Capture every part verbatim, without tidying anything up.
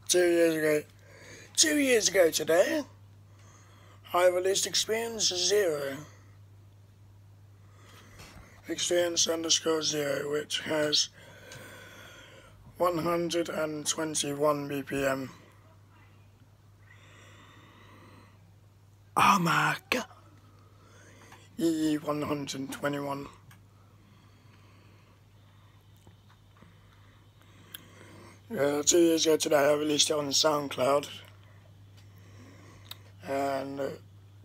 Two years ago. Two years ago today, I released Experience Zero. Experience underscore zero, which has one hundred twenty-one B P M. Oh my god! E E one hundred twenty-one. Uh, two years ago today, I released it on SoundCloud, and uh,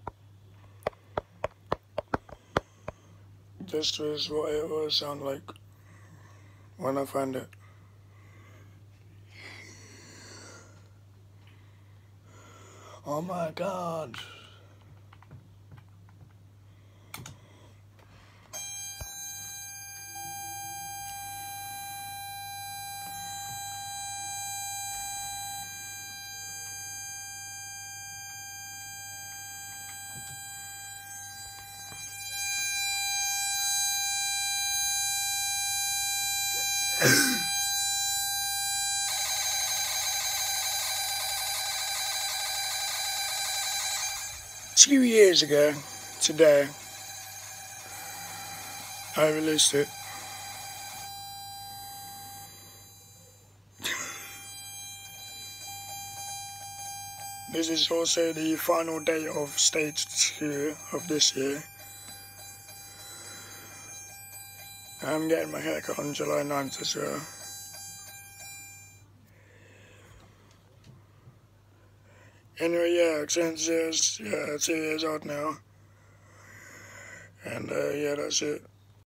this was what it will sound like when I find it. Oh my god. Two years ago today, I released it. This is also the final day of stage two of this year. I'm getting my haircut on July ninth as well. Anyway, yeah, Experience Zero's yeah, two years old now. And uh, yeah, that's it.